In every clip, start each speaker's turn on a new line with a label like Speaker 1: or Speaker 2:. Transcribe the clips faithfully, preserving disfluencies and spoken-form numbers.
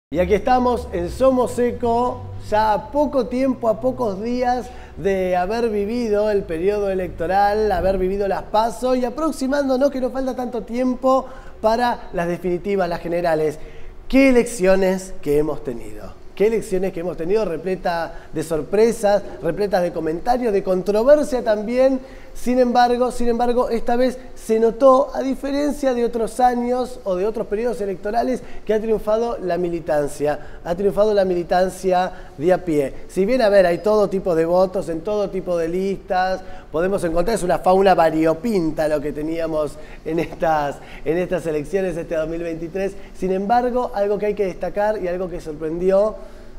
Speaker 1: Y aquí estamos en Somoseco, ya a poco tiempo, a pocos días de haber vivido el periodo electoral, haber vivido las PASO y aproximándonos que nos falta tanto tiempo para las definitivas, las generales. ¿Qué elecciones que hemos tenido? ¿Qué elecciones que hemos tenido? Repleta de sorpresas, repletas de comentarios, de controversia también. Sin embargo, sin embargo, esta vez se notó, a diferencia de otros años o de otros periodos electorales, que ha triunfado la militancia. Ha triunfado la militancia de a pie. Si bien, a ver, hay todo tipo de votos en todo tipo de listas, podemos encontrar, es una fauna variopinta lo que teníamos en estas, en estas elecciones este dos mil veintitrés. Sin embargo, algo que hay que destacar y algo que sorprendió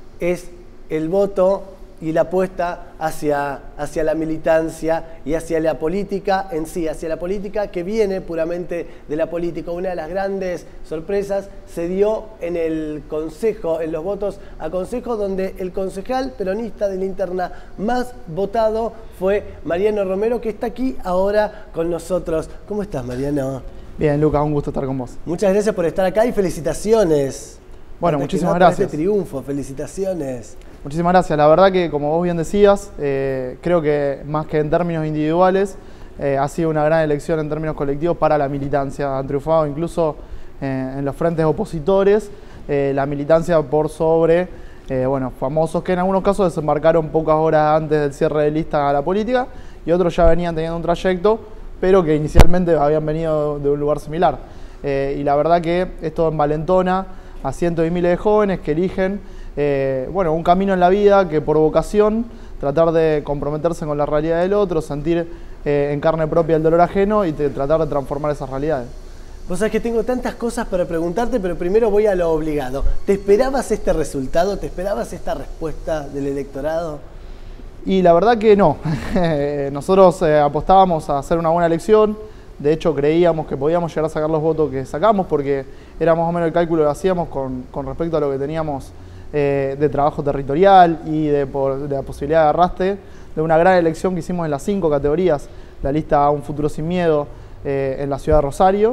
Speaker 1: es el voto y la apuesta hacia, hacia la militancia y hacia la política en sí, hacia la política que viene puramente de la política. Una de las grandes sorpresas se dio en el Consejo, en los votos a Consejo, donde el concejal peronista de la interna más votado fue Mariano Romero, que está aquí ahora con nosotros. ¿Cómo estás, Mariano?
Speaker 2: Bien, Luca, un gusto estar con vos.
Speaker 1: Muchas gracias por estar acá y felicitaciones.
Speaker 2: Bueno,
Speaker 1: Antes
Speaker 2: muchísimas
Speaker 1: que nada,
Speaker 2: gracias.
Speaker 1: Por este triunfo, felicitaciones.
Speaker 2: Muchísimas gracias. La verdad que, como vos bien decías, eh, creo que más que en términos individuales, eh, ha sido una gran elección en términos colectivos para la militancia. Han triunfado incluso eh, en los frentes opositores, eh, la militancia por sobre, eh, bueno, famosos que en algunos casos desembarcaron pocas horas antes del cierre de lista a la política y otros ya venían teniendo un trayecto, pero que inicialmente habían venido de un lugar similar. Eh, y la verdad que esto envalentona a cientos y miles de jóvenes que eligen Eh, bueno, un camino en la vida que por vocación, tratar de comprometerse con la realidad del otro, sentir eh, en carne propia el dolor ajeno y te, tratar de transformar esas realidades.
Speaker 1: Vos sabés que tengo tantas cosas para preguntarte, pero primero voy a lo obligado. ¿Te esperabas este resultado? ¿Te esperabas esta respuesta del electorado?
Speaker 2: Y la verdad que no. Nosotros eh, apostábamos a hacer una buena elección. De hecho, creíamos que podíamos llegar a sacar los votos que sacamos porque era más o menos el cálculo que hacíamos con, con respecto a lo que teníamos Eh, de trabajo territorial y de, por, de la posibilidad de arrastre de una gran elección que hicimos en las cinco categorías, la lista Un Futuro Sin Miedo eh, en la ciudad de Rosario.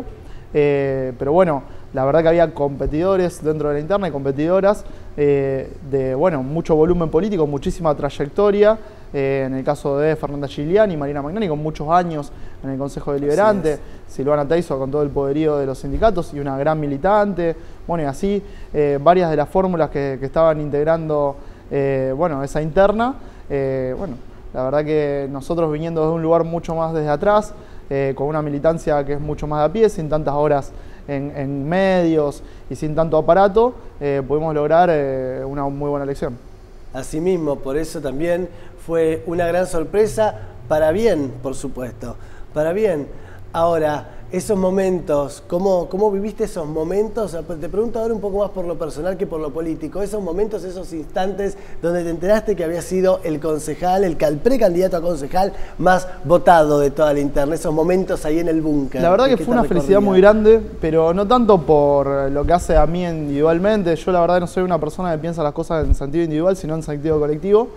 Speaker 2: Eh, pero bueno, la verdad que había competidores dentro de la interna y competidoras eh, de bueno, mucho volumen político, muchísima trayectoria, eh, en el caso de Fernanda Giuliani y Marina Magnani, con muchos años en el Consejo Deliberante, Silvana Teiso con todo el poderío de los sindicatos y una gran militante, bueno, y así eh, varias de las fórmulas que, que estaban integrando eh, bueno, esa interna. Eh, bueno, la verdad que nosotros viniendo desde un lugar mucho más desde atrás, eh, con una militancia que es mucho más de a pie, sin tantas horas en, en medios y sin tanto aparato, eh, pudimos lograr eh, una muy buena elección.
Speaker 1: Asimismo, por eso también fue una gran sorpresa, para bien, por supuesto, para bien. Ahora, esos momentos, ¿cómo, cómo viviste esos momentos? Te pregunto ahora un poco más por lo personal que por lo político. Esos momentos, esos instantes donde te enteraste que había sido el concejal, el precandidato a concejal más votado de toda la interna. Esos momentos ahí en el búnker.
Speaker 2: La verdad que fue una felicidad muy grande, pero no tanto por lo que hace a mí individualmente. Yo la verdad no soy una persona que piensa las cosas en sentido individual, sino en sentido colectivo.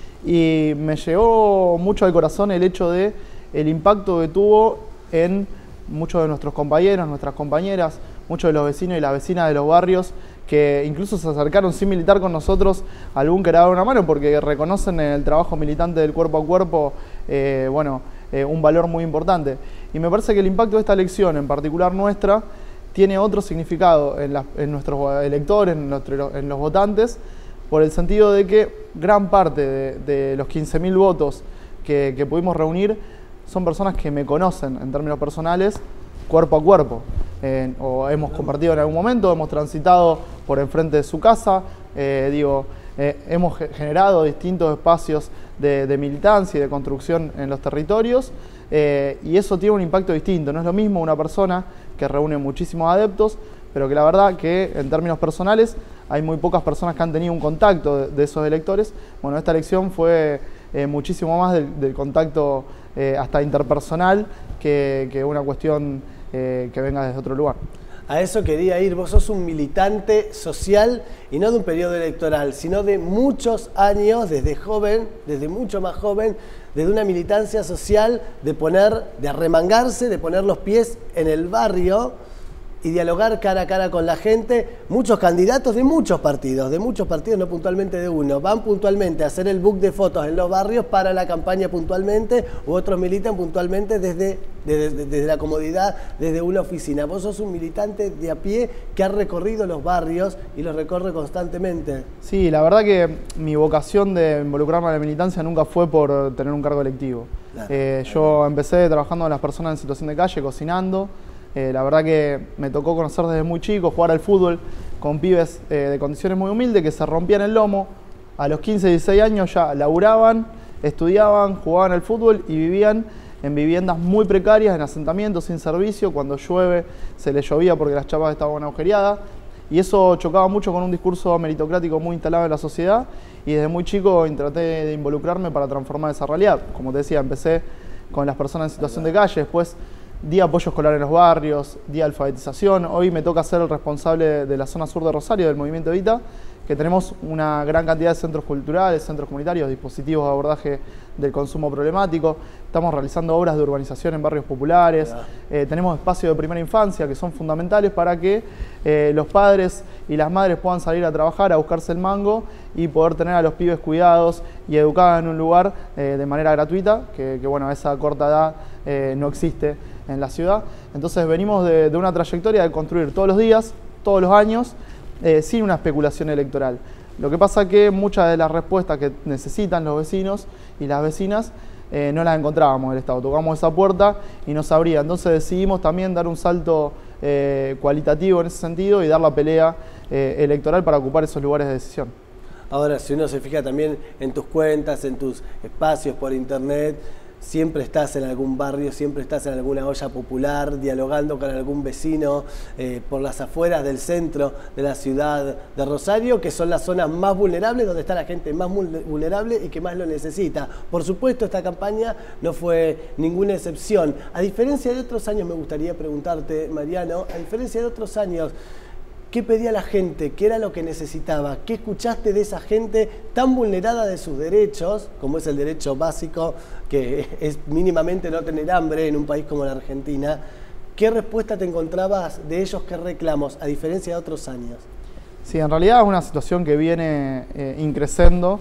Speaker 2: Y me llegó mucho al corazón el hecho de el impacto que tuvo en muchos de nuestros compañeros, nuestras compañeras, muchos de los vecinos y las vecinas de los barrios que incluso se acercaron sin militar con nosotros al búnker a dar una mano porque reconocen en el trabajo militante del cuerpo a cuerpo eh, bueno, eh, un valor muy importante. Y me parece que el impacto de esta elección, en particular nuestra, tiene otro significado en, la, en nuestros electores, en, nuestro, en los votantes, por el sentido de que gran parte de, de los quince mil votos que, que pudimos reunir son personas que me conocen en términos personales, cuerpo a cuerpo. Eh, o hemos compartido en algún momento, hemos transitado por enfrente de su casa, eh, digo, eh, hemos generado distintos espacios de, de militancia y de construcción en los territorios, eh, y eso tiene un impacto distinto. No es lo mismo una persona que reúne muchísimos adeptos, pero que la verdad que en términos personales hay muy pocas personas que han tenido un contacto de, de esos electores. Bueno, esta elección fue eh, muchísimo más del, del contacto Eh, hasta interpersonal que, que una cuestión eh, que venga desde otro lugar.
Speaker 1: A eso quería ir. Vos sos un militante social y no de un periodo electoral, sino de muchos años, desde joven, desde mucho más joven, desde una militancia social de poner, de arremangarse, de poner los pies en el barrio y dialogar cara a cara con la gente. Muchos candidatos de muchos partidos, de muchos partidos, no puntualmente de uno, van puntualmente a hacer el book de fotos en los barrios para la campaña puntualmente, u otros militan puntualmente desde, desde, desde la comodidad, desde una oficina. Vos sos un militante de a pie que ha recorrido los barrios y los recorre constantemente.
Speaker 2: Sí, la verdad que mi vocación de involucrarme en la militancia nunca fue por tener un cargo electivo. Claro. Eh, yo empecé trabajando con las personas en situación de calle, cocinando. Eh, la verdad que me tocó conocer desde muy chico, jugar al fútbol con pibes eh, de condiciones muy humildes que se rompían el lomo. A los quince, dieciséis años ya laburaban, estudiaban, jugaban al fútbol y vivían en viviendas muy precarias, en asentamientos sin servicio. Cuando llueve se les llovía porque las chapas estaban agujereadas. Y eso chocaba mucho con un discurso meritocrático muy instalado en la sociedad. Y desde muy chico traté de involucrarme para transformar esa realidad. Como te decía, empecé con las personas en situación de calle, después di apoyo escolar en los barrios, di alfabetización. Hoy me toca ser el responsable de la zona sur de Rosario, del movimiento Evita, que tenemos una gran cantidad de centros culturales, centros comunitarios, dispositivos de abordaje del consumo problemático. Estamos realizando obras de urbanización en barrios populares. Eh, tenemos espacios de primera infancia que son fundamentales para que eh, los padres y las madres puedan salir a trabajar, a buscarse el mango y poder tener a los pibes cuidados y educados en un lugar eh, de manera gratuita, que, que bueno, a esa corta edad eh, no existe en la ciudad. Entonces venimos de, de una trayectoria de construir todos los días, todos los años, eh, sin una especulación electoral. Lo que pasa es que muchas de las respuestas que necesitan los vecinos y las vecinas eh, no las encontrábamos en el Estado. Tocamos esa puerta y no se abría. Entonces decidimos también dar un salto eh, cualitativo en ese sentido y dar la pelea eh, electoral para ocupar esos lugares de decisión.
Speaker 1: Ahora, si uno se fija también en tus cuentas, en tus espacios por internet, siempre estás en algún barrio, siempre estás en alguna olla popular, dialogando con algún vecino eh, por las afueras del centro de la ciudad de Rosario, que son las zonas más vulnerables, donde está la gente más vulnerable y que más lo necesita. Por supuesto, esta campaña no fue ninguna excepción. A diferencia de otros años, me gustaría preguntarte, Mariano, a diferencia de otros años, ¿qué pedía la gente? ¿Qué era lo que necesitaba? ¿Qué escuchaste de esa gente tan vulnerada de sus derechos, como es el derecho básico, que es mínimamente no tener hambre en un país como la Argentina? ¿Qué respuesta te encontrabas de ellos? ¿Qué reclamos, a diferencia de otros años?
Speaker 2: Sí, en realidad es una situación que viene eh, increciendo,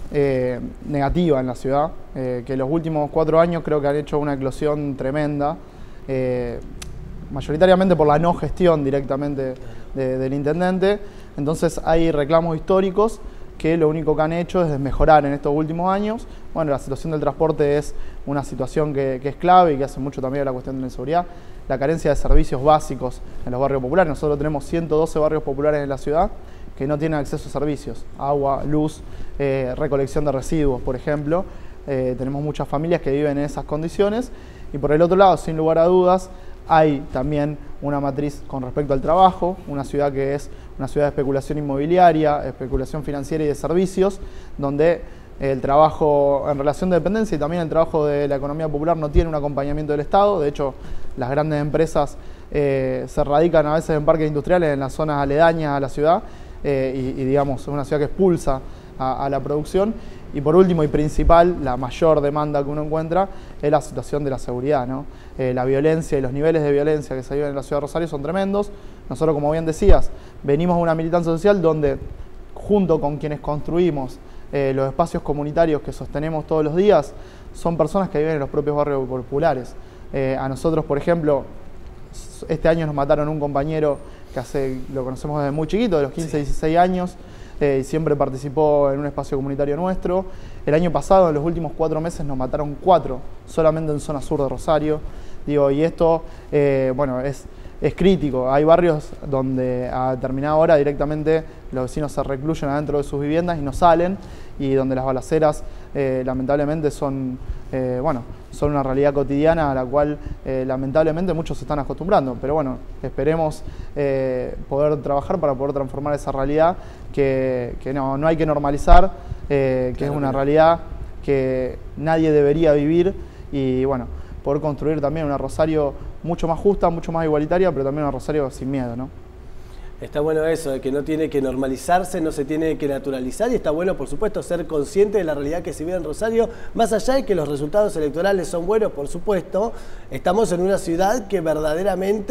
Speaker 2: eh, negativa en la ciudad, eh, que los últimos cuatro años creo que han hecho una eclosión tremenda, eh, mayoritariamente por la no gestión directamente de, del intendente. Entonces hay reclamos históricos que lo único que han hecho es mejorar en estos últimos años. Bueno, la situación del transporte es una situación que, que es clave y que hace mucho también a la cuestión de la inseguridad. La carencia de servicios básicos en los barrios populares. Nosotros tenemos ciento doce barrios populares en la ciudad que no tienen acceso a servicios, agua, luz, eh, recolección de residuos, por ejemplo. Eh, tenemos muchas familias que viven en esas condiciones. Y por el otro lado, sin lugar a dudas, hay también una matriz con respecto al trabajo, una ciudad que es una ciudad de especulación inmobiliaria, especulación financiera y de servicios, donde el trabajo en relación de dependencia y también el trabajo de la economía popular no tiene un acompañamiento del Estado. De hecho, las grandes empresas eh, se radican a veces en parques industriales en las zonas aledañas a la ciudad eh, y, y digamos, es una ciudad que expulsa a, a la producción. Y por último y principal, la mayor demanda que uno encuentra es la situación de la seguridad, ¿no? Eh, la violencia y los niveles de violencia que se viven en la ciudad de Rosario son tremendos. Nosotros, como bien decías, venimos de una militancia social donde, junto con quienes construimos eh, los espacios comunitarios que sostenemos todos los días, son personas que viven en los propios barrios populares. Eh, a nosotros, por ejemplo, este año nos mataron un compañero que hace, lo conocemos desde muy chiquito, de los quince, dieciséis años, eh, y siempre participó en un espacio comunitario nuestro. El año pasado, en los últimos cuatro meses, nos mataron cuatro, solamente en zona sur de Rosario. Digo, y esto, eh, bueno, es, es crítico. Hay barrios donde a determinada hora directamente los vecinos se recluyen adentro de sus viviendas y no salen, y donde las balaceras eh, lamentablemente son, eh, bueno, son una realidad cotidiana a la cual eh, lamentablemente muchos se están acostumbrando. Pero bueno, esperemos eh, poder trabajar para poder transformar esa realidad que, que no, no hay que normalizar, eh, que claro, es una realidad que nadie debería vivir, y bueno, poder construir también una Rosario mucho más justa, mucho más igualitaria, pero también una Rosario sin miedo, ¿no?
Speaker 1: Está bueno eso, de que no tiene que normalizarse, no se tiene que naturalizar, y está bueno, por supuesto, ser consciente de la realidad que se vive en Rosario. Más allá de que los resultados electorales son buenos, por supuesto, estamos en una ciudad que verdaderamente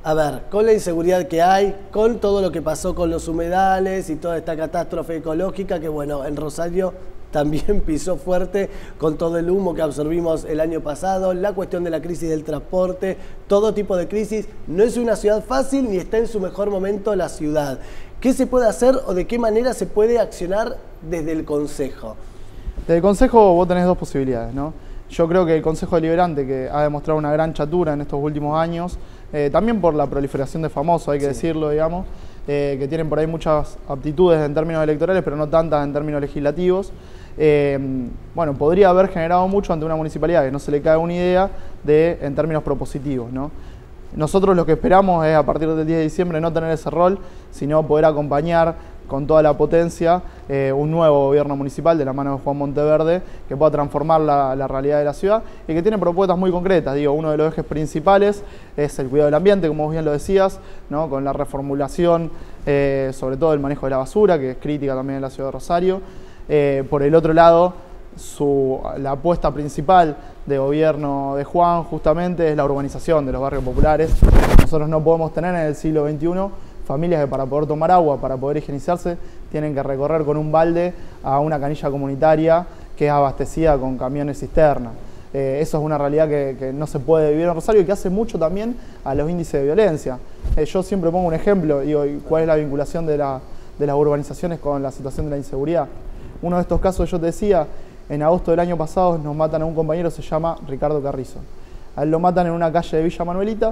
Speaker 1: A ver, con la inseguridad que hay, con todo lo que pasó con los humedales y toda esta catástrofe ecológica que, bueno, en Rosario también pisó fuerte con todo el humo que absorbimos el año pasado, la cuestión de la crisis del transporte, todo tipo de crisis. No es una ciudad fácil ni está en su mejor momento la ciudad. ¿Qué se puede hacer o de qué manera se puede accionar desde el Consejo?
Speaker 2: Desde el Consejo vos tenés dos posibilidades, ¿no? Yo creo que el Consejo Deliberante, que ha demostrado una gran chatura en estos últimos años, eh, también por la proliferación de famosos, hay que sí. decirlo, digamos, eh, que tienen por ahí muchas aptitudes en términos electorales, pero no tantas en términos legislativos. Eh, bueno, podría haber generado mucho ante una municipalidad que no se le cae una idea de, en términos propositivos, ¿no? Nosotros lo que esperamos es, a partir del diez de diciembre, no tener ese rol, sino poder acompañar con toda la potencia eh, un nuevo gobierno municipal de la mano de Juan Monteverde que pueda transformar la, la realidad de la ciudad y que tiene propuestas muy concretas. Digo, uno de los ejes principales es el cuidado del ambiente, como vos bien lo decías, ¿no? Con la reformulación, eh, sobre todo el manejo de la basura, que es crítica también en la ciudad de Rosario. Eh, por el otro lado, su, la apuesta principal de gobierno de Juan justamente es la urbanización de los barrios populares. Nosotros no podemos tener en el siglo veintiuno familias que para poder tomar agua, para poder higienizarse, tienen que recorrer con un balde a una canilla comunitaria que es abastecida con camiones cisterna. Eh, eso es una realidad que, que no se puede vivir en Rosario y que hace mucho también a los índices de violencia. Eh, yo siempre pongo un ejemplo, digo, ¿cuál es la vinculación de, la, de las urbanizaciones con la situación de la inseguridad? Uno de estos casos, yo te decía, en agosto del año pasado nos matan a un compañero, se llama Ricardo Carrizo. A él lo matan en una calle de Villa Manuelita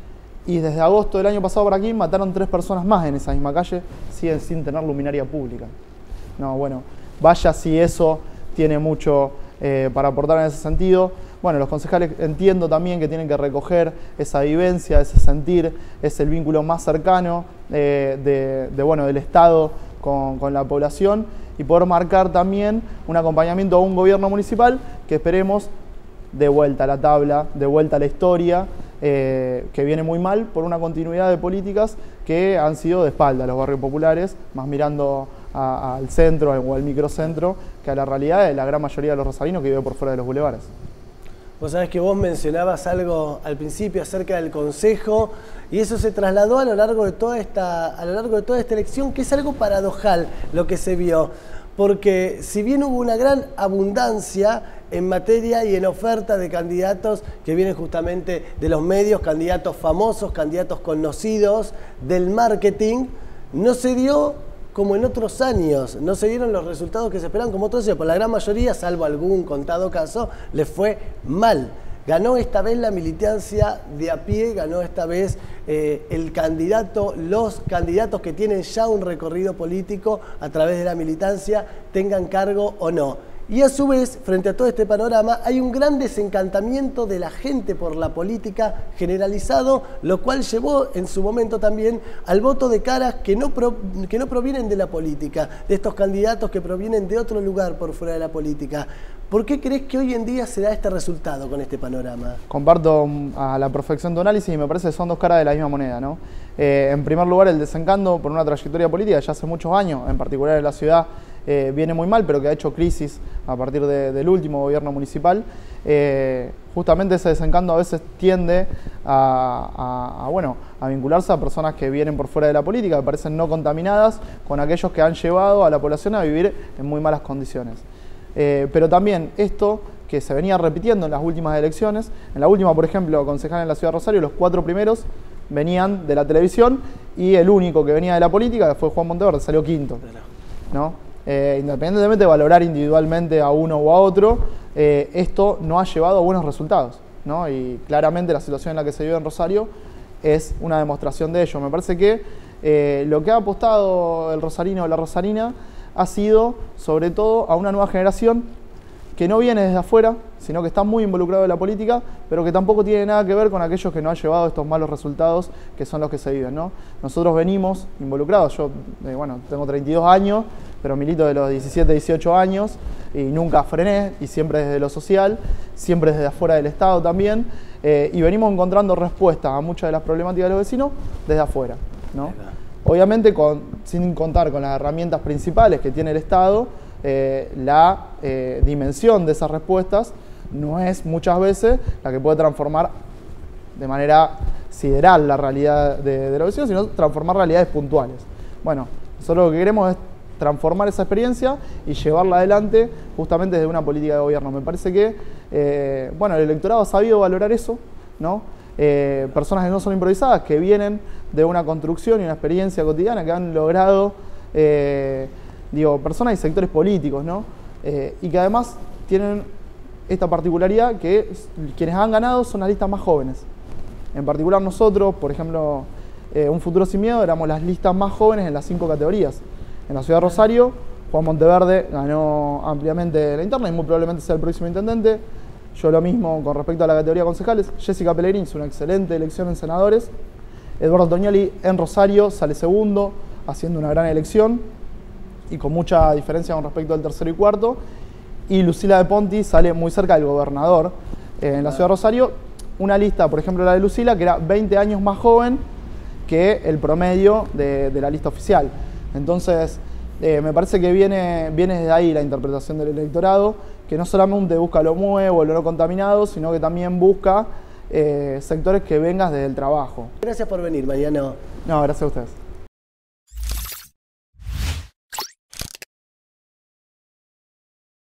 Speaker 2: y desde agosto del año pasado por aquí mataron tres personas más en esa misma calle, siguen sin tener luminaria pública. No, bueno, vaya si eso tiene mucho eh, para aportar en ese sentido. Bueno, los concejales entiendo también que tienen que recoger esa vivencia, ese sentir, es el vínculo más cercano eh, de, de, bueno, del Estado con, con la población y poder marcar también un acompañamiento a un gobierno municipal que esperemos de vuelta a la tabla, de vuelta a la historia, eh, que viene muy mal por una continuidad de políticas que han sido de espalda a los barrios populares, más mirando a, al centro o al microcentro, que a la realidad de la gran mayoría de los rosarinos que vive por fuera de los bulevares.
Speaker 1: Vos sabés que vos mencionabas algo al principio acerca del Consejo y eso se trasladó a lo largo de toda esta, a lo largo de toda esta elección, que es algo paradojal lo que se vio. Porque si bien hubo una gran abundancia en materia y en oferta de candidatos que vienen justamente de los medios, candidatos famosos, candidatos conocidos, del marketing, no se dio como en otros años, no se dieron los resultados que se esperaban como otros años. Por la gran mayoría, salvo algún contado caso, les fue mal. Ganó esta vez la militancia de a pie, ganó esta vez eh, el candidato, los candidatos que tienen ya un recorrido político a través de la militancia, tengan cargo o no. Y a su vez, frente a todo este panorama, hay un gran desencantamiento de la gente por la política generalizado, lo cual llevó en su momento también al voto de caras que no, pro, que no provienen de la política, de estos candidatos que provienen de otro lugar por fuera de la política. ¿Por qué crees que hoy en día se da este resultado con este panorama?
Speaker 2: Comparto a la perfección tu análisis y me parece que son dos caras de la misma moneda, ¿no? Eh, en primer lugar, el desencanto por una trayectoria política ya hace muchos años, en particular en la ciudad, eh, viene muy mal, pero que ha hecho crisis a partir de, del último gobierno municipal. Eh, justamente ese desencanto a veces tiende a, a, a, bueno, a vincularse a personas que vienen por fuera de la política, que parecen no contaminadas con aquellos que han llevado a la población a vivir en muy malas condiciones. Eh, pero también esto que se venía repitiendo en las últimas elecciones, en la última, por ejemplo, concejal en la ciudad de Rosario, los cuatro primeros venían de la televisión y el único que venía de la política, que fue Juan Monteverde, salió quinto, ¿no? Eh, independientemente de valorar individualmente a uno o a otro, eh, esto no ha llevado a buenos resultados, ¿no? Y claramente la situación en la que se vive en Rosario es una demostración de ello. Me parece que eh, lo que ha apostado el rosarino o la rosarina ha sido, sobre todo, a una nueva generación que no viene desde afuera, sino que está muy involucrado en la política, pero que tampoco tiene nada que ver con aquellos que no han llevado estos malos resultados que son los que se viven, ¿no? Nosotros venimos involucrados, yo, eh, bueno, tengo treinta y dos años, pero milito de los diecisiete, dieciocho años y nunca frené, y siempre desde lo social, siempre desde afuera del Estado también, eh, y venimos encontrando respuestas a muchas de las problemáticas de los vecinos desde afuera, ¿no? Obviamente con, sin contar con las herramientas principales que tiene el Estado, eh, la eh, dimensión de esas respuestas no es muchas veces la que puede transformar de manera siderar la realidad de, de los vecinos, sino transformar realidades puntuales. Bueno, nosotros lo que queremos es transformar esa experiencia y llevarla adelante justamente desde una política de gobierno. Me parece que eh, bueno, el electorado ha sabido valorar eso, ¿no? Eh, personas que no son improvisadas, que vienen de una construcción y una experiencia cotidiana, que han logrado, eh, digo, personas y sectores políticos, ¿no? Eh, y que además tienen esta particularidad que quienes han ganado son las listas más jóvenes. En particular nosotros, por ejemplo, eh, Un Futuro Sin Miedo, éramos las listas más jóvenes en las cinco categorías. En la ciudad de Rosario, Juan Monteverde ganó ampliamente la interna y muy probablemente sea el próximo intendente. Yo lo mismo con respecto a la categoría de concejales. Jessica Pellegrini hizo una excelente elección en senadores. Eduardo Tognoli en Rosario sale segundo, haciendo una gran elección y con mucha diferencia con respecto al tercero y cuarto. Y Lucila de Ponti sale muy cerca del gobernador eh, en la ciudad de Rosario. Una lista, por ejemplo, la de Lucila, que era veinte años más joven que el promedio de, de la lista oficial. Entonces, eh, me parece que viene, viene desde ahí la interpretación del electorado, que no solamente busca lo nuevo, lo no contaminado, sino que también busca eh, sectores que vengas desde el trabajo.
Speaker 1: Gracias por venir, Mariano.
Speaker 2: No, gracias a ustedes.